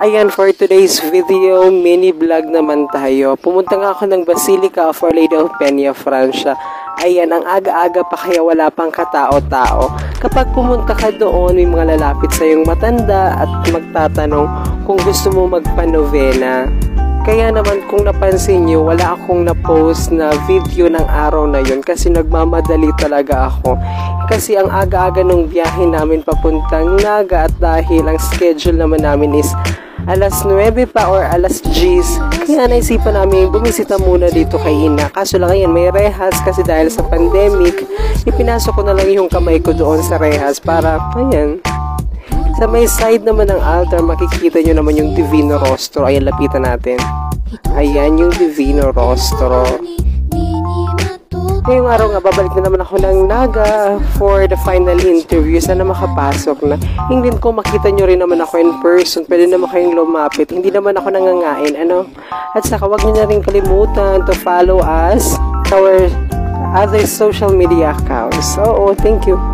Ayan, for today's video, mini vlog naman tayo. Pumunta nga ako ng Basilica of Our Lady of Peña, Francia. Ayan, ang aga-aga pa kaya wala pang katao-tao. Kapag pumunta ka doon, may mga lalapit sa iyong matanda at magtatanong kung gusto mo magpanovena. Kaya naman kung napansin nyo, wala akong na-post na video ng araw na yun kasi nagmamadali talaga ako. Kasi ang aga-aga nung biyahe namin papuntang Naga at dahil ang schedule naman namin is alas 9 pa or alas 10. Kaya naisipan namin bumisita muna dito kay Ina. Kaso lang yan, may rehas kasi dahil sa pandemic, ipinasok ko na lang yung kamay ko doon sa rehas para, ayan. Sa may side naman ng altar, makikita nyo naman yung Divino Rostro. Ayan, lapitan natin. Ayan yung Divino Rostro. Ngayong araw nga, babalik na naman ako ng Naga for the final interview. Sana makapasok na. Hindi ko makita nyo rin naman ako in person. Pwede naman kayong lumapit. Hindi naman ako nangangain. At saka wag nyo na rin kalimutan to follow us, our other social media accounts. Oo, thank you.